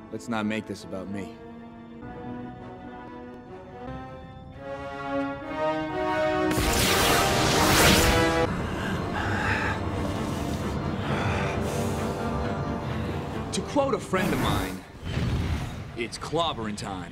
Let's not make this about me. To quote a friend of mine, it's clobbering time.